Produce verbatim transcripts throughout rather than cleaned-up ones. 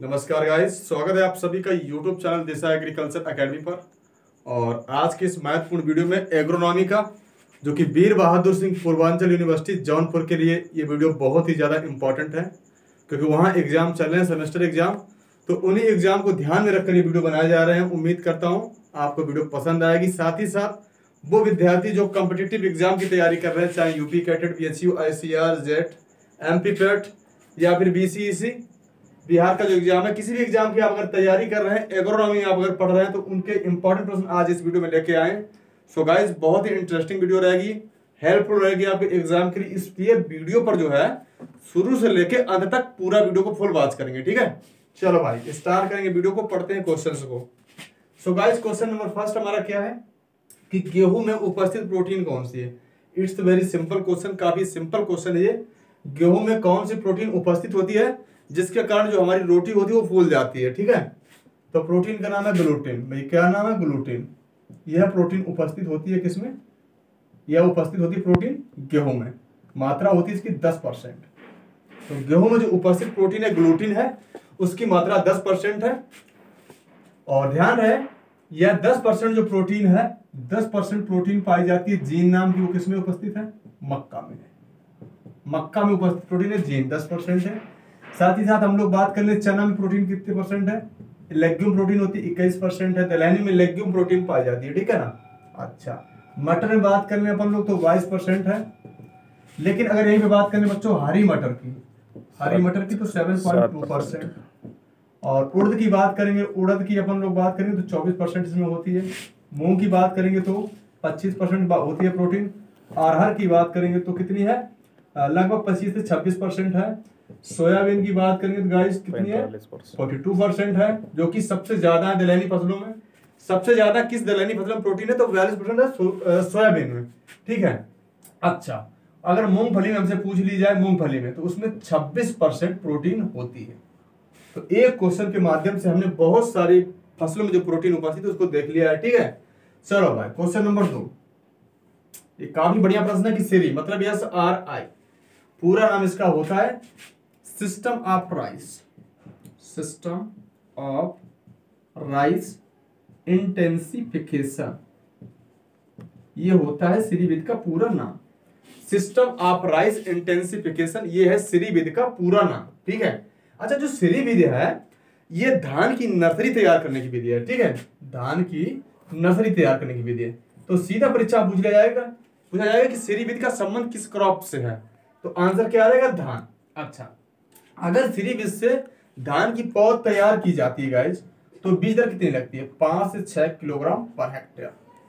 नमस्कार गाइस, स्वागत है आप सभी का YouTube channel Disha agriculture academy पर। और आज के इस महत्वपूर्ण वीडियो में एग्रोनॉमी का जो कि वीर बहादुर सिंह पूर्वांचल यूनिवर्सिटी जौनपुर के लिए ये वीडियो बहुत ही ज़्यादा इंपॉर्टेंट है, क्योंकि वहाँ एग्जाम चल रहे हैं, सेमेस्टर एग्जाम। तो उन्हीं एग्जाम को ध्यान में रखकर ये वीडियो बनाए जा रहे हैं। उम्मीद करता हूँ आपको वीडियो पसंद आएगी। साथ ही साथ वो विद्यार्थी जो कॉम्पिटिटिव एग्जाम की तैयारी कर रहे हैं, चाहे UP CATET, P H U, I C R, JET, M P PET या फिर बी सी ई सी, बिहार का जो एग्जाम है, किसी भी एग्जाम की आप अगर तैयारी कर रहे हैं, एग्रोनॉमी आप अगर पढ़ रहे हैं, तो उनके इंपॉर्टेंट प्रश्न आज इस वीडियो में लेके आए। सो गाइस, बहुत ही इंटरेस्टिंग वीडियो रहेगी, हेल्पफुल रहेगी आपके एग्जाम के लिए। इसलिए वीडियो पर जो है शुरू से लेके अंत तक पूरा वीडियो को फुल वॉच करेंगे, ठीक है। चलो भाई स्टार्ट करेंगे वीडियो को, पढ़ते हैं क्वेश्चन को। So guys, question number first हमारा क्या है कि गेहूं में उपस्थित प्रोटीन कौन सी है। इट्स वेरी सिंपल क्वेश्चन, काफी सिंपल क्वेश्चन है ये। गेहूं में कौन सी प्रोटीन उपस्थित होती है जिसके कारण जो हमारी रोटी होती है वो फूल जाती है, ठीक है। तो प्रोटीन का नाम है ग्लूटिन। भाई क्या नाम है? ग्लूटिन। यह प्रोटीन उपस्थित होती है किसमें? यह उपस्थित होती है प्रोटीन गेहूं में। मात्रा होती है इसकी दस परसेंट। तो गेहूं में जो उपस्थित प्रोटीन है ग्लूटिन है, उसकी मात्रा दस परसेंट है। और ध्यान रहे, यह दस परसेंट जो प्रोटीन है, दस परसेंट प्रोटीन पाई जाती है जीन नाम की। वो किसमें उपस्थित है? मक्का में। मक्का में उपस्थित प्रोटीन है जीन, दस परसेंट है। साथ ही साथ हम लोग बात कर ले चना में प्रोटीन कितने परसेंट है? लेग्यूम प्रोटीन होती है इक्कीस परसेंट है। दलहनी में लेग्यूम प्रोटीन पाई जाती है, ठीक है ना। अच्छा, मटर में बात कर ले अपन लोग तो बाईस परसेंट है। लेकिन अगर यहीं पे बात करें बच्चों हरी मटर की, हरी मटर की तो सात पॉइंट दो परसेंट। और उड़द की बात करेंगे, उड़द की अपन लोग बात करेंगे तो चौबीस परसेंट इसमें होती है। मूंग की बात करेंगे तो पच्चीस परसेंट होती है प्रोटीन। अरहर की बात करेंगे तो कितनी है? लगभग पच्चीस से छब्बीस परसेंट है। सोयाबीन की बात करेंगे तो गाइस कितनी है? बयालीस परसेंट है, जो कि सबसे ज्यादा है दलहनी फसलों में। सबसे ज्यादा किस दलहनी फसल में प्रोटीन है? तो बयालीस परसेंट है सो, सोयाबीन में, ठीक है। अच्छा, अगर मूंगफली में हमसे पूछ ली जाए, मूंगफली में तो उसमें छब्बीस परसेंट प्रोटीन होती है। तो एक क्वेश्चन के माध्यम से हमने बहुत सारी फसलों में जो प्रोटीन उपस्थित है उसको देख लिया है, ठीक है। चलो भाई क्वेश्चन नंबर दो, ये काफी बढ़िया प्रश्न है कि सीरी मतलब एस आर आई, पूरा नाम इसका होता है system of rice, system of rice intensification, ये होता है श्रीविद का पूरा नाम। सिस्टम ऑफ राइस इंटेंसिफिकेशन, ये है श्रीविद का पूरा नाम, ठीक है। अच्छा, जो श्रीविद है ये धान की नर्सरी तैयार करने की विधि है, ठीक है। धान की नर्सरी तैयार करने की विधि है। तो सीधा परीक्षा पूछ लिया जाएगा, पूछा जाएगा कि श्रीविद का संबंध किस क्रॉप से है, तो आंसर क्या आ जाएगा? धान। अच्छा, अगर श्रीविद से धान की पौध तैयार की जाती है गाइस, तो बीज दर कितनी लगती है? पांच से छह किलोग्राम पर हेक्टेयर।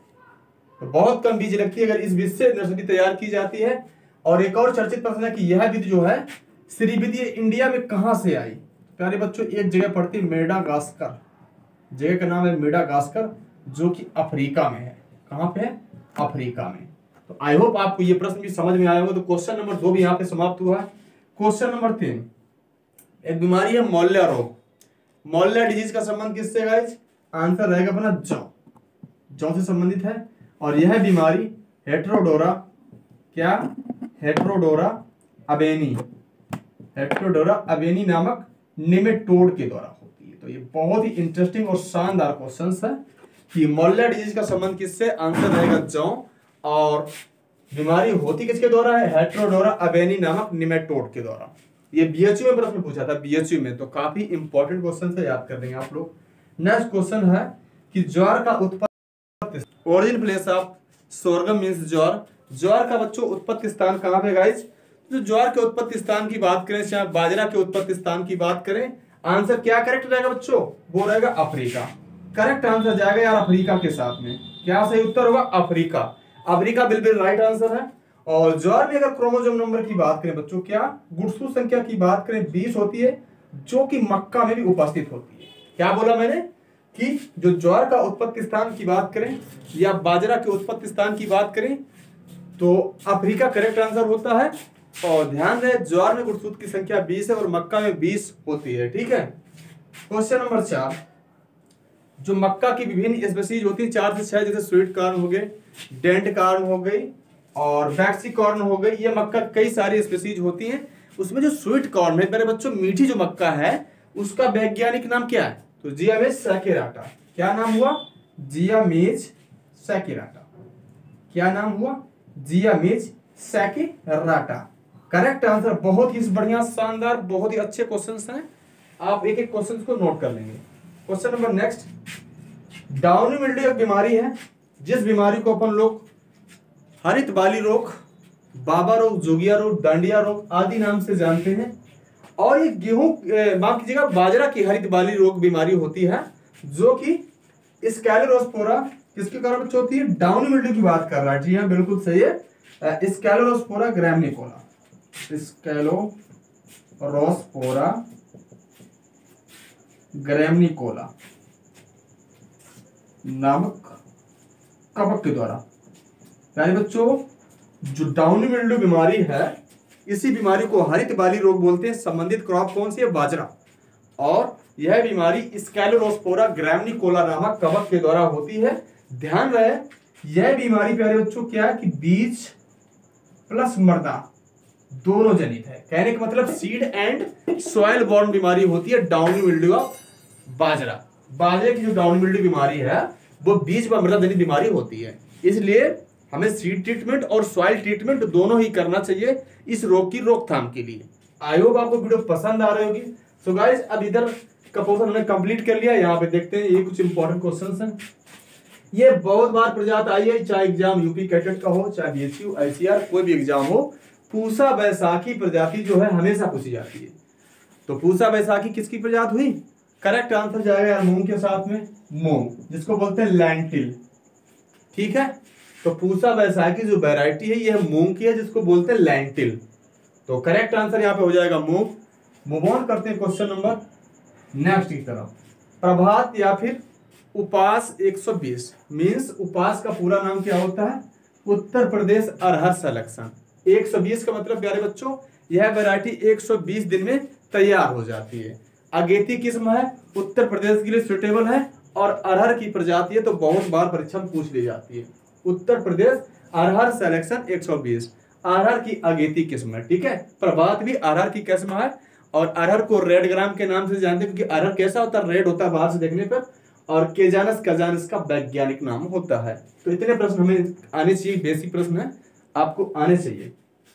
तो बहुत कम बीज लगती है अगर इस बीज से नर्सरी तैयार की जाती है। और एक और चर्चित प्रश्न है कि यह विधि जो है श्रीविद, ये इंडिया में कहां से आई? प्यारे बच्चों, एक जगह पड़ती है मेडागास्कर, जगह का नाम है मेडागास्कर, जो कि अफ्रीका में है। कहां पे है? अफ्रीका में। तो आई होप आपको ये प्रश्न भी समझ में आया होगा। तो क्वेश्चन नंबर दो भी यहाँ पे समाप्त हुआ है। क्वेश्चन नंबर तीन, एक बीमारी है मोल्ला रोग। मोल्ला डिजीज का संबंध किससे गाइस? आंसर रहेगा अपना जौ, जौ से संबंधित है। और यह बीमारी हेट्रोडोरा, क्या? हेट्रोडोरा अबेनी, हेट्रोडोरा अबेनी नामक निमेटोड के द्वारा होती है। तो ये बहुत ही इंटरेस्टिंग और शानदार क्वेश्चन है कि मोल्ला डिजीज का संबंध किससे? आंसर रहेगा जौ। और बीमारी होती किसके द्वारा है? हेट्रोडोरा अबेनी नामक निमेटोड के द्वारा। ये बीएचयू में प्रश्न पूछा था, बीएचयू में। तो काफी इंपॉर्टेंट क्वेश्चन से याद कर देंगे आप लोग। नेक्स्ट क्वेश्चन है कि ज्वार का उत्पत्ति, origin place of sorghum means ज्वार। ज्वार का बच्चों उत्पत्ति स्थान कहां पे गाइस? तो ज्वार के उत्पत्ति स्थान की बात करें, चाहे बाजरा के उत्पत्ति स्थान की बात करें, आंसर क्या करेक्ट रहेगा बच्चों? वो रहेगा अफ्रीका। करेक्ट आंसर जाएगा यार अफ्रीका के साथ में। क्या सही उत्तर होगा? अफ्रीका। अफ्रीका बिल्कुल राइट आंसर है। और ज्वार में अगर क्रोमोसोम नंबर की बात करें बच्चों, क्या गुणसूत्र संख्या की बात करें, बीस होती है, जो कि मक्का में भी उपस्थित होती है। क्या बोला मैंने कि जो ज्वार का उत्पत्ति स्थान की बात करें या बाजरा के उत्पत्ति स्थान की बात करें तो अफ्रीका करेक्ट आंसर होता है। और ध्यान रहे, ज्वार में गुणसूत्र की संख्या बीस है और मक्का में बीस होती है, ठीक है। क्वेश्चन नंबर चार, जो मक्का की विभिन्न स्पीशीज होती है चार से छह, जैसे स्वीट कॉर्न हो गए, डेंट कॉर्न हो गई और वैक्सी कॉर्न हो गई। ये मक्का कई सारी स्पीशीज होती हैं। उसमें जो स्वीट कॉर्न है मेरे बच्चों, मीठी जो मक्का है, उसका वैज्ञानिक नाम क्या है? तो जियामेज सैकेराटा। क्या नाम हुआ? जियामेज सैकेराटा। क्या नाम हुआ? Zea mays saccharata. Correct answer. बहुत ही बढ़िया, शानदार, बहुत ही अच्छे क्वेश्चंस हैं। आप एक एक क्वेश्चन को नोट कर लेंगे। Question number next, downy mildew एक बीमारी है जिस बीमारी को अपन लोग हरित बाली रोग, बाबा रोग, जोगिया रोग, डांडिया रोग आदि नाम से जानते हैं। और ये गेहूं, माफ कीजिएगा, बाजरा की हरित बाली रोग बीमारी होती है जो कि स्कैलेरोस्पोरा किसके कारण बच्चों होती है? डाउनी मिल्ड्यू की बात कर रहा है। जी हाँ, बिल्कुल सही है, स्कैलेरोस्पोरा ग्रैमिनिकोला। स्कैलेरोस्पोरा ग्रैमिनिकोला नामक कवक के द्वारा। यानी बच्चों जो डाउनी मिल्ड्यू बीमारी है, इसी बीमारी को हरित बाली रोग बोलते हैं। संबंधित क्रॉप कौन सी है? बाजरा। और यह बीमारी स्कैलेरोस्पोरा ग्रैमिनिकोला नामक कवक के द्वारा होती है। ध्यान रहे, यह बीमारी प्यारे बच्चों क्या है कि बीज प्लस मृदा दोनों जनित है। कहने का मतलब सीड एंड सॉइल बॉर्न बीमारी होती है डाउनी मिल्ड्यू ऑफ बाजरा। बाजरे की जो डाउनी मिल्ड्यू बीमारी है वो बीज व मृदा जनित बीमारी होती है। इसलिए हमें सीड ट्रीटमेंट और सॉइल ट्रीटमेंट दोनों ही करना चाहिए इस रोग की रोकथाम के लिए। आई होप आपको वीडियो पसंद आ रही होगी। सो गाइस, अब इधर का पोर्शन हमने कंप्लीट कर लिया। यहाँ पे देखते हैं ये कुछ इंपॉर्टेंट क्वेश्चंस हैं। ये बहुत बार प्रजात आई है, चाहे एग्जाम यूपी कैडेट का हो, चाहे बीएचयू, आईसीआर, कोई भी एग्जाम हो। पूसा बैसाखी प्रजाति जो है हमेशा पूछी जाती है। तो पूसा बैसाखी किसकी प्रजाति हुई? करेक्ट आंसर जाएगा यार मूंग के साथ में, मूंग, जिसको बोलते हैं लैंटिल। ठीक है, तो पूसा बैसाखी जो वैरायटी है यह मूंग की है, जिसको बोलते हैं लैंटिल। तो करेक्ट आंसर यहाँ पे हो जाएगा मूंग। मूव ऑन करते हैं क्वेश्चन नंबर नेक्स्ट की तरफ। प्रभात या फिर उपास एक सौ बीस मीन्स उपास का पूरा नाम क्या होता है? उत्तर प्रदेश अरहर सिलेक्शन। एक सौ बीस का मतलब प्यारे बच्चों यह वैरायटी एक सौ बीस दिन में तैयार हो जाती है। अगेती किस्म है, उत्तर प्रदेश के लिए सुटेबल है और अरहर की प्रजाति है, तो बहुत बार परीक्षा में पूछ ली जाती है। उत्तर प्रदेश अरहर सिलेक्शन एक सौ बीस अरहर की अगेती किस्म है। ठीक है, प्रभात भी अरहर की किस्म है और अरहर को रेड ग्राम के नाम से जानते हैं क्योंकि अरहर कैसा होता है? रेड होता है बाहर से देखने पर। और केजानस कजानस का वैज्ञानिक नाम होता है। तो इतने प्रश्न हमें आने चाहिए, बेसिक प्रश्न है, आपको आने चाहिए।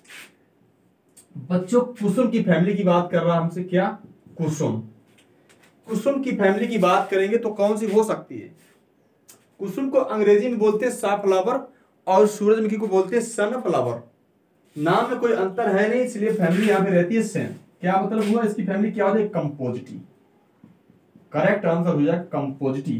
बच्चों कुसुम की फैमिली की बात कर रहा है हमसे, क्या? कुसुम। कुसुम की फैमिली की बात करेंगे तो कौन सी हो सकती है? कुसुम को अंग्रेजी में बोलते हैं साफ्लावर और सूरजमुखी को बोलते हैं सनफ्लावर। नाम में कोई अंतर है नहीं, इसलिए फैमिली यहाँ पे रहती है सेम। क्या मतलब हुआ? इसकी फैमिली क्या होती है? कंपोजिटी। करेक्ट आंसर हो जाए कंपोजिटी।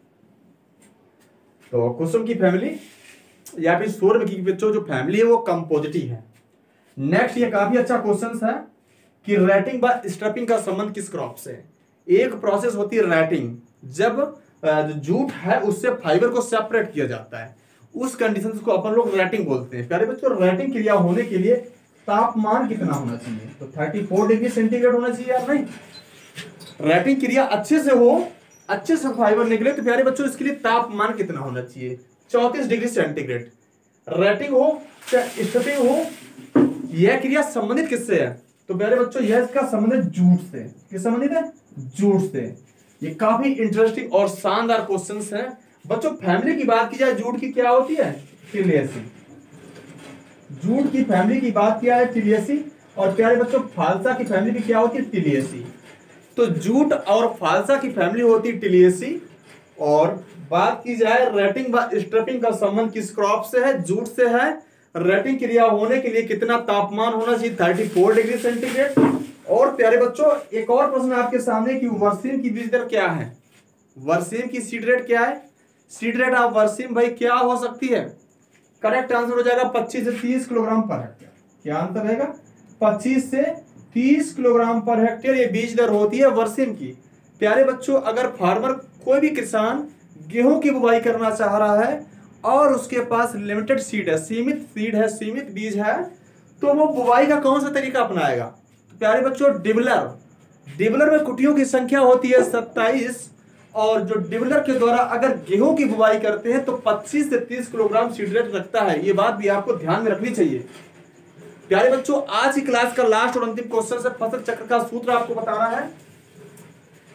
तो कुसुम की फैमिली या फिर सूरजमुखी की बच्चों जो फैमिली है वो कंपोजिटी है। नेक्स्ट, ये काफी अच्छा क्वेश्चन है कि रैटिंग व स्ट्रपिंग का संबंध किस क्रॉप से है? एक प्रोसेस होती है रैटिंग, जब जो जूट है उससे फाइबर को सेपरेट किया जाता है, उस कंडीशन को अपन लोग रैटिंग बोलते हैं। प्यारे बच्चों, रैटिंग क्रिया होने के लिए तापमान कितना होना चाहिए? तो चौंतीस डिग्री सेंटीग्रेड होना चाहिए या नहीं? रैटिंग क्रिया अच्छे से हो, अच्छे से फाइबर निकले, तो प्यारे बच्चों इसके लिए तापमान कितना होना चाहिए? चौंतीस डिग्री सेंटीग्रेड। रैटिंग हो चाहे स्टपिंग हो, यह क्रिया संबंधित किससे है? तो प्यारे बच्चों यह इसका संबंधित जूट से। किस संबंधित है? जूट से। ये काफी इंटरेस्टिंग और शानदार क्वेश्चंस हैं। बच्चों फैमिली की बात की जाए जूट की, क्या होती है? टिलियसी। जूट की फैमिली की बात किया है टिलियसी, और प्यारे बच्चों फालसा की फैमिली भी क्या होती है? टिलियसी। तो जूट और फालसा की फैमिली होती है टिलियसी। और बात की जाए रैटिंग व स्ट्रपिंग का संबंध किस क्रॉप से है? जूट से है। रैटिंग क्रिया होने के लिए कितना तापमान होना चाहिए? चौंतीस डिग्री सेंटीग्रेड। और प्यारे बच्चों एक और प्रश्न आपके सामने कि वर्सीम की बीज दर क्या है? वर्सीम की सीड रेट क्या है? सीड रेट ऑफ वर्सीम भाई क्या हो सकती है? करेक्ट आंसर हो जाएगा पच्चीस से तीस किलोग्राम पर हेक्टेयर। क्या आंसर रहेगा? पच्चीस से तीस किलोग्राम पर हेक्टेयर ये बीज दर होती है वर्सीम की। प्यारे बच्चों अगर फार्मर कोई भी किसान गेहूं की बुवाई करना चाह रहा है और उसके पास लिमिटेड सीड है, सीमित सीड है, सीमित बीज है, तो वो बुवाई का कौन सा तरीका अपनाएगा? तो प्यारे बच्चों डिबलर। डिबलर में कुटियों की संख्या होती है सत्ताईस, और जो डिबलर के द्वारा अगर गेहूं की बुवाई करते हैं तो पच्चीस से तीस किलोग्राम सीड रेट रखता है। ये बात भी आपको ध्यान में रखनी चाहिए। प्यारे बच्चों आज की क्लास का लास्ट और अंतिम क्वेश्चन है, फसल चक्र का सूत्र आपको बताना है।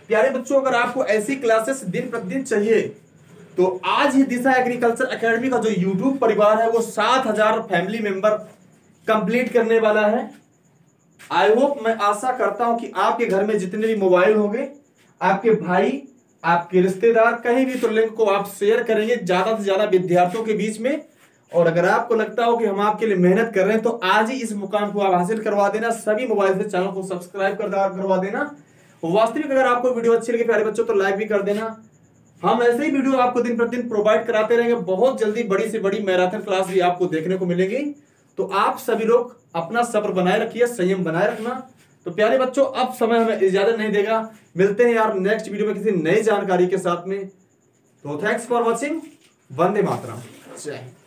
प्यारे बच्चों, अगर आपको ऐसी क्लासेस दिन प्रतिदिन चाहिए तो आज ही दिशा एग्रीकल्चर एकेडमी का जो यूट्यूब परिवार है वो सात हजार फैमिली मेंबर कंप्लीट करने वाला है। आई होप, मैं आशा करता हूं कि आपके घर में जितने भी मोबाइल होंगे, आपके भाई, आपके रिश्तेदार, कहीं भी, तो लिंक को आप शेयर करेंगे ज्यादा से ज्यादा विद्यार्थियों के बीच में। और अगर आपको लगता हो कि हम आपके लिए मेहनत कर रहे हैं तो आज ही इस मुकाम को आप हासिल करवा देना। सभी मोबाइल से चैनल को सब्सक्राइब कर करवा देना। वास्तविक अगर आपको वीडियो अच्छी लगे प्यारे बच्चों तो लाइक भी कर देना। हम ऐसे ही वीडियो आपको दिन प्रतिदिन प्रोवाइड कराते रहेंगे। बहुत जल्दी बड़ी से बड़ी मैराथन क्लास भी आपको देखने को मिलेगी। तो आप सभी लोग अपना सब्र बनाए रखिए, संयम बनाए रखना। तो प्यारे बच्चों, अब समय हमें इजाजत नहीं देगा। मिलते हैं यार नेक्स्ट वीडियो में किसी नई जानकारी के साथ में। तो थैंक्स फॉर वॉचिंग। वंदे मातरम। जय हिंद।